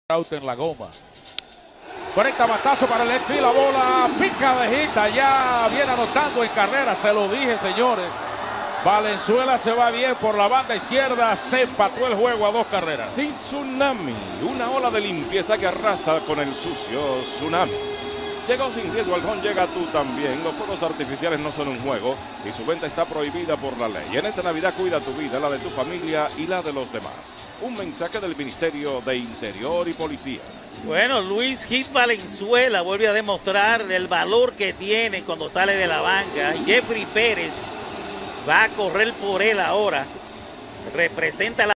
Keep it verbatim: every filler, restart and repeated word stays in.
Out en la goma. Conecta batazo para el left field, la bola pica de hita, ya viene anotando en carrera, se lo dije, señores. Valenzuela se va bien por la banda izquierda, se empató el juego a dos carreras. Y Tsunami, una ola de limpieza que arrasa con el sucio tsunami. Llegó sin riesgo al home, llega tú también. Los fuegos artificiales no son un juego y su venta está prohibida por la ley. En esta Navidad cuida tu vida, la de tu familia y la de los demás. Un mensaje del Ministerio de Interior y Policía. Bueno, Luis Hit Valenzuela vuelve a demostrar el valor que tiene cuando sale de la banca. Jeffrey Pérez va a correr por él ahora. Representa la